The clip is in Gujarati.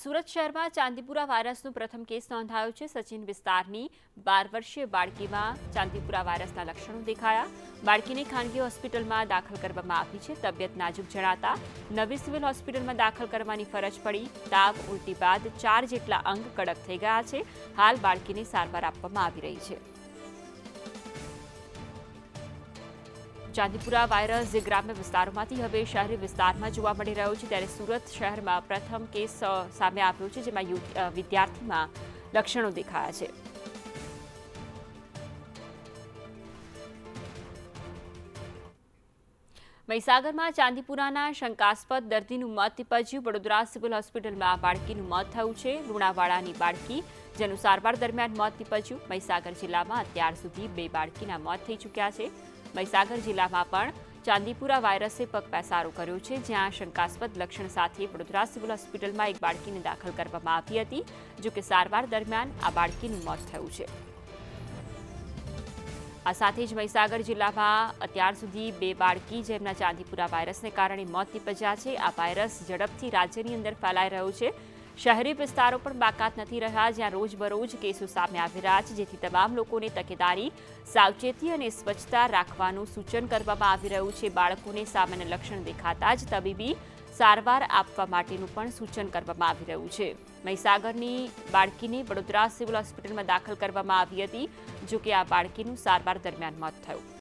સુરત શહેરમાં ચાંદીપુરા વાયરસનો પ્રથમ કેસ નોંધાયો છે। સચિન વિસ્તારની 12 વર્ષીય બાળકીમાં ચાંદીપુરા વાયરસના લક્ષણો દેખાયા। બાળકીને ખાનગી હોસ્પિટલમાં દાખલ કરવામાં આવી છે। તબિયત નાજુક જણાતા નવી સિવિલ હોસ્પિટલમાં દાખલ કરવાની ફરજ પડી। તાવ ઉલટી બાદ 4 જેટલા અંગ કડક થઈ ગયા છે। હાલ બાળકીને સારવાર આપવામાં આવી રહી છે। ચાંદીપુરા વાયરસ જે ગ્રામ્ય વિસ્તારોમાંથી હવે શહેરી વિસ્તારમાં જોવા મળી રહ્યો છે, ત્યારે સુરત શહેરમાં પ્રથમ કેસ સામે આવ્યો છે, જેમાં વિદ્યાર્થીમાં લક્ષણો દેખાયા છે। મહીસાગરમાં ચાંદીપુરાના શંકાસ્પદ દર્દીનું મોત નીપજ્યું। વડોદરા સિવિલ હોસ્પિટલમાં બાળકીનું મોત થયું છે। લુણાવાડાની બાળકી જેનું સારવાર દરમિયાન મોત નીપજ્યું। મહીસાગર જિલ્લામાં અત્યાર સુધી 2 બાળકીના મોત થઈ ચૂક્યા છે। મહીસાગર જિલ્લામાં પણ ચાંદીપુરા વાયરસે પગપેસારો કર્યો છે, જ્યાં શંકાસ્પદ લક્ષણ સાથે વડોદરા સિવિલ હોસ્પિટલમાં એક બાળકીને દાખલ કરવામાં આવી હતી, જો કે સારવાર દરમિયાન આ બાળકીનું મોત થયું છે। આ સાથે જ મહીસાગર જિલ્લામાં અત્યાર સુધી 2 બાળકી જેમના ચાંદીપુરા વાયરસને કારણે મોત નીપજ્યા છે। આ વાયરસ ઝડપથી રાજ્યની અંદર ફેલાઈ રહ્યો છે। શહેરી વિસ્તારો પણ બાકાત નથી રહ્યા, જ્યાં રોજબરોજ કેસો સામે આવી રહ્યા છે, જેથી તમામ લોકોને તકેદારી, સાવચેતી અને સ્વચ્છતા રાખવાનું સૂચન કરવામાં આવી રહ્યું છે। બાળકોને સામાન્ય લક્ષણ દેખાતા જ તબીબી સારવાર આપવા માટેનું પણ સૂચન કરવામાં આવી રહ્યું છે। મહીસાગરની બાળકીને વડોદરા સિવિલ હોસ્પિટલમાં દાખલ કરવામાં આવી હતી, જો કે આ બાળકીનું સારવાર દરમિયાન મોત થયું।